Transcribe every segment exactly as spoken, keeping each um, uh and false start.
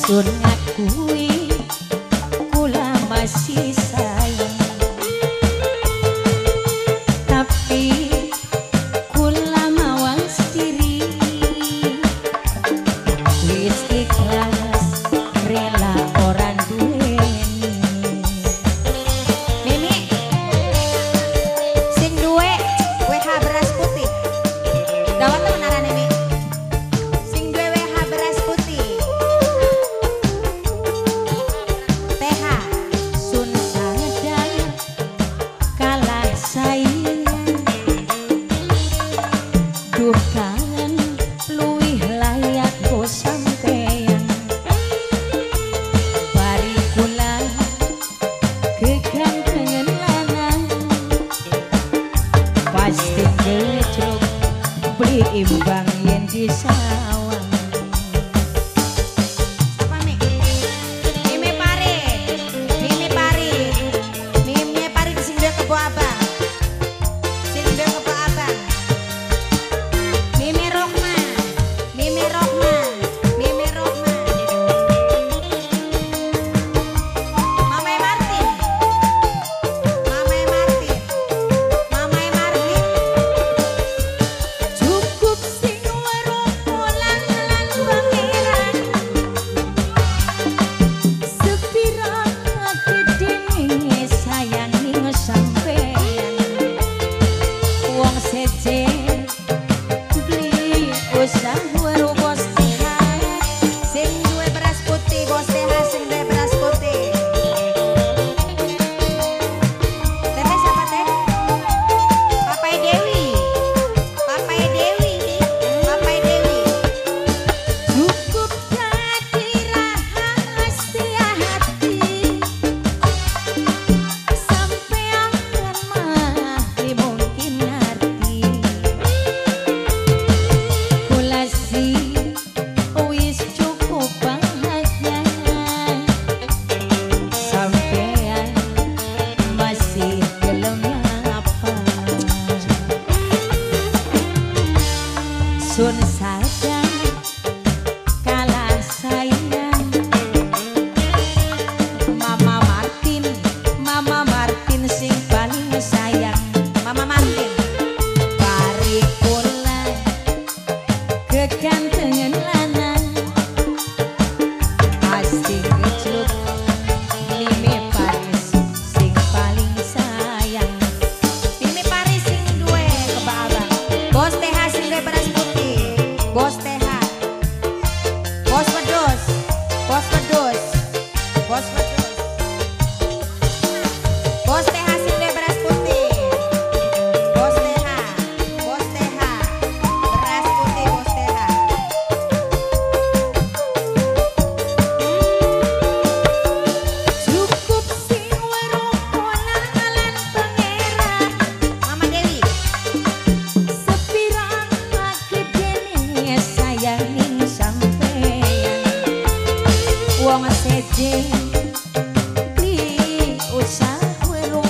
Sun ngakui kula masih sayang, tapi kula mawang sendiri, wis ikhlas rela orang duweni. Mimi sing duwe W H beras putih dawat temenaran Mimi. Sing duwe W H beras putih T H sun sadar kalah saingan, duh kangen luwih layak go sampeyan. Bari kula kegantengan lanang, pasti gejruk beli imbang yen di sawang. Apa Mi? Mimi pari, Mimi pari, Mimi pari di sing duwe kebo abang, sing duwe kebo abang. Mimi Rokma, Mimi Rokma, Mimi Rokma. Mama Martin, Mama Martin, Mama Martin. Cukup sing weruh lan lan pangeran, sepira gedene sayangi sampeyan. Wong sejen beli usah weruh bos T H, sing duwe beras putih bos T H, sing duwe beras putih. Tete siapa teh? Papai Dewi, Papai Dewi, Papai Dewi. Cukup jadi rahasia hati, sampean mah mungkin ngerti. Kula sih wis cukup bahagia, sampean masih gelem nyapa. Sun sadar kalah saingan, Mama Martin, Mama Martin sing paling sayang. Mama Martin bari kula kegantengan lanang, pasti gejluk Mimi Paris sing paling sayang. Mimi Paris sing duwe keba abang, bos T H sing duwe beras putih, bos T H, bos wedus, bos wedus, bos wedus, bos T H sing duwe beras putih, bos T H, bos T H, beras putih bos T H. Cukup sing weruh lan lan pangeran, Mama Dewi. Sepira gedene sayanging sampeyan. Wong sejen beli usah weruh.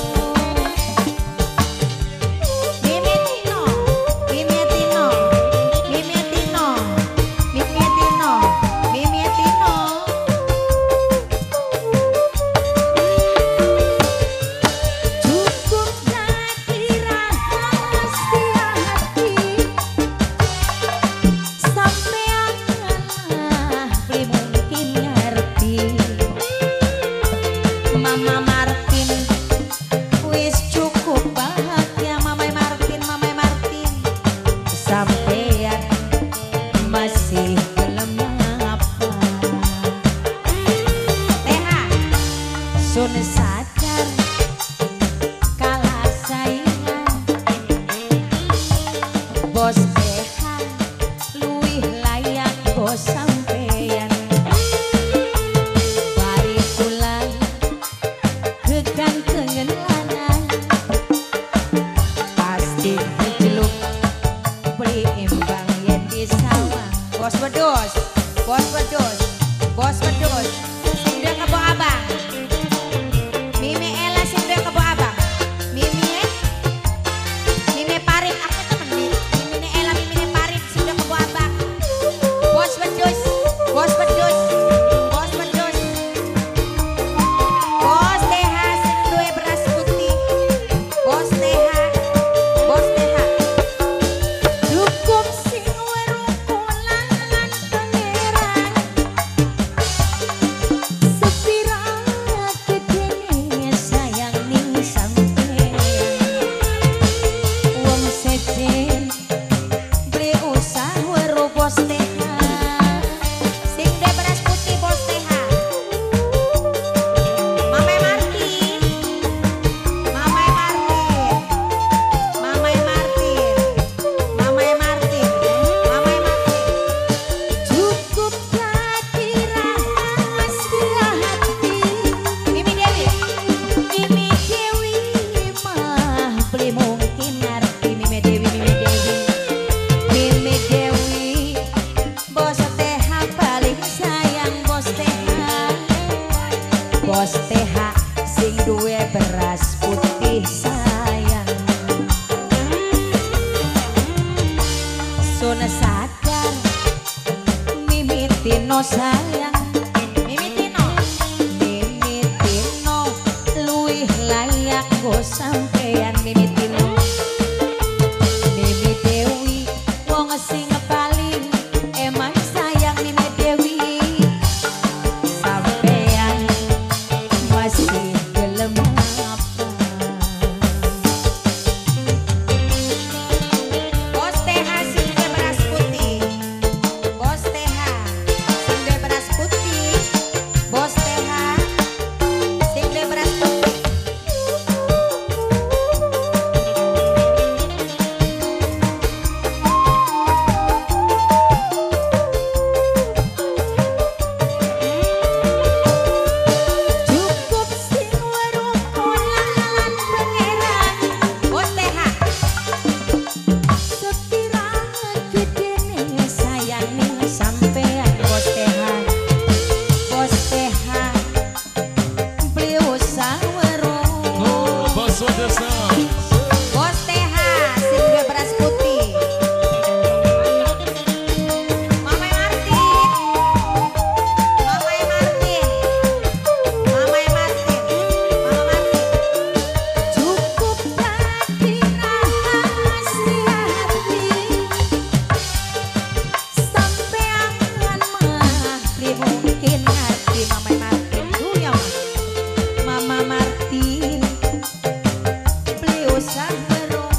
Mimi Tino, Mimi Tino, Mimi Tino, Mimi Tino, Mimi Tino. Cukup jadi rahasia hati, sampean beli mungkin ngerti. Mama Martin wis cukup bahagia, Mama Martin, Mama Martin. Sampean masih gelem nyapa. T H sun sadar kalah saingan, bos T H luwih layak bos sampeyan. Bari kula kegantengan lanang, pasti gejluk beli imbang yen di sawang. Bos wedus, bos wedus, bos wedus, sing duwe kebo abang. Mimi Ella sing duwe kebo abang. Mimi eh, Mimi Parit aku temen Mimi. Mimi Ella, Mimi Parit sing duwe kebo abang. Bos wedus, bos wedus. Mimitino sayang, mimitino, mimitino, luwih layak go sampeyan mimitino. Mimi Dewi, wong sing paling emang sayang Mimi Dewi. Sampeyan masih gelem apa? Bos T H sing beras putih. Bos T H sing beras putih. Bos T H sing beras putih. Cukup sing weruh lan pangeran. Bos T H sekira gedene sayang ning sampean. Bos T H Bos T H beliau saweruh. Oh, Bos Wadasa. Bos T H sing duwe beras putih. Mamai Martin. Mamai Martin. Mamai Martin. Mama Martin. Cukup tadi rahasia hati. Sampean mah li mungkin hati Mamai Martin. Duh ya Mama. Mama Martin. Beliau saweruh.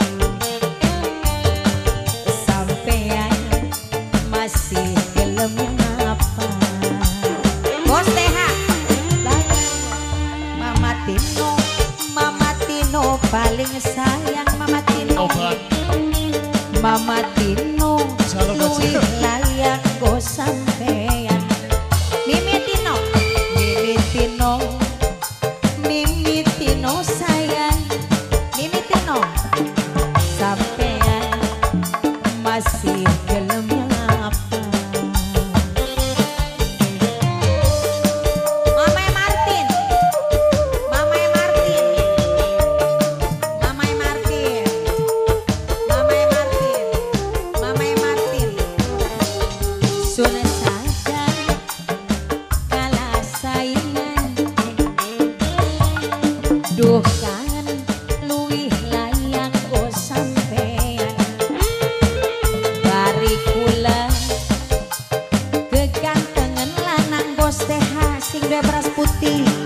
Sampean masih gelem apa? Bos T H Mama Tino, Mama Tino paling sayang Mama Tino. Obat. Mama Tino Salah baca. luwih layak go sampeyan. Mimi Tino, Mimi Tino, Mimi Tino sayang, Mimi Tino, sampeyan masih gelem apa? Mamai Martin, Mamai Martin, Mamai Martin, Mamai Martin, Mamai Martin. Sudah sadar kalah saingan, duh kan luwih layak go sampeyan. Bari kula kegantengan lanang Bos T H sing duwe beras putih.